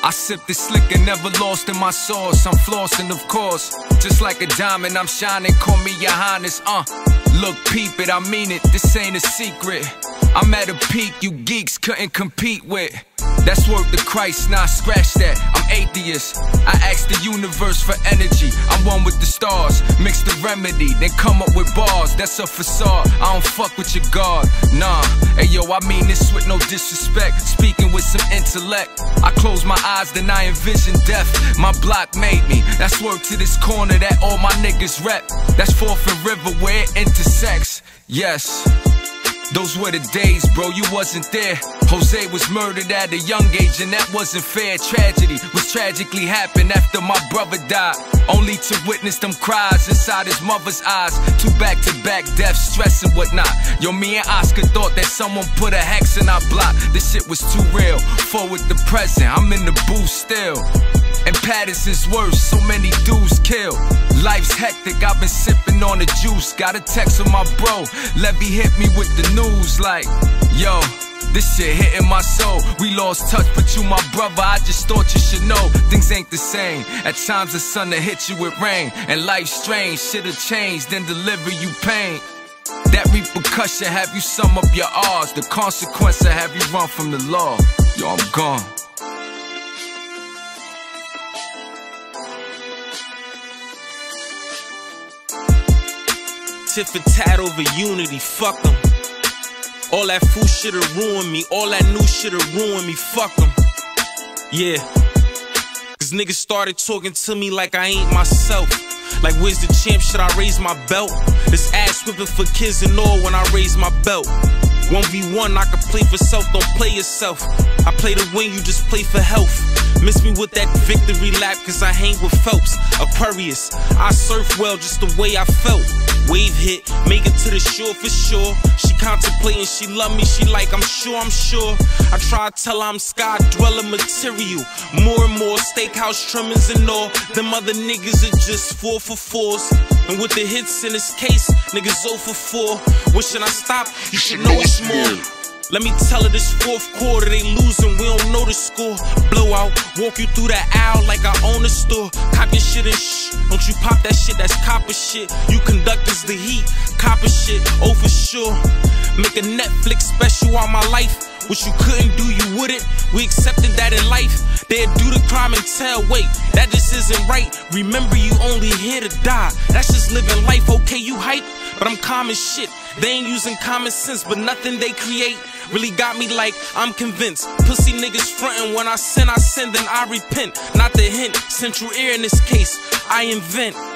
I sipped this liquor, never lost in my sauce. I'm flossing, of course. Just like a diamond, I'm shining. Call me your highness, Look, peep it, I mean it. This ain't a secret. I'm at a peak you geeks couldn't compete with. That's worth the Christ, nah, scratch that. I'm atheist. I ask the universe for energy. I'm one with the stars. Mix the remedy, then come up with bars. That's a facade. I don't fuck with your God. Nah, hey yo, I mean this with no disrespect. Speaking with some intellect. I close my eyes, then I envision death. My block made me. That's work to this corner that all my niggas rep. That's 4th and River where it intersects. Yes. Those were the days, bro, you wasn't there. Jose was murdered at a young age and that wasn't fair. Tragedy was tragically happened after my brother died. Only to witness them cries inside his mother's eyes. 2 back-to-back deaths, stress and whatnot. Yo, me and Oscar thought that someone put a hex in our block. This shit was too real. Forward the present, I'm in the booth still. And Patterson's worse, so many dudes killed. Life's hectic, I've been sipping on the juice. Got a text from my bro, Levy hit me with the news like, yo, this shit hitting my soul. We lost touch, but you my brother, I just thought you should know. Things ain't the same, at times the sun will hit you with rain. And life's strange, shit'll change, then deliver you pain. That repercussion have you sum up your R's. The consequence will have you run from the law. Yo, I'm gone. Tit for tat over unity, fuck them. All that fool shit'll ruin me, all that new shit'll ruin me, fuck them. Yeah, cause niggas started talking to me like I ain't myself. Like where's the champ, should I raise my belt? This ass whipping for kids and all when I raise my belt. 1v1, I can play for self, don't play yourself. I play to win, you just play for health. Miss me with that victory lap, cause I hang with Phelps, Aquarius. I surf well just the way I felt. Wave hit, make it to the shore for sure. She contemplating, she love me, she like, I'm sure. I try to tell her I'm sky dweller material. More and more steakhouse trimmings and all. Them other niggas are just 4 for 4s. And with the hits in this case, niggas 0 for 4. Wishing I stop, you should know it's more. Let me tell her this 4th quarter, they losing, we don't know the score. Blowout, walk you through that aisle like I own the store. Cop your shit and shh, don't you pop that shit, that's copper shit. You conductors the heat, copper shit, oh for sure. Make a Netflix special on my life. What you couldn't do, you wouldn't. We accepted that in life. They'd do the crime and tell, wait, that just isn't right. Remember, you only here to die. That's just living life, okay, you hype, but I'm calm as shit. They ain't using common sense, but nothing they create really got me like, I'm convinced. Pussy niggas frontin', when I sin, then I repent. Not the hint, central ear in this case, I invent.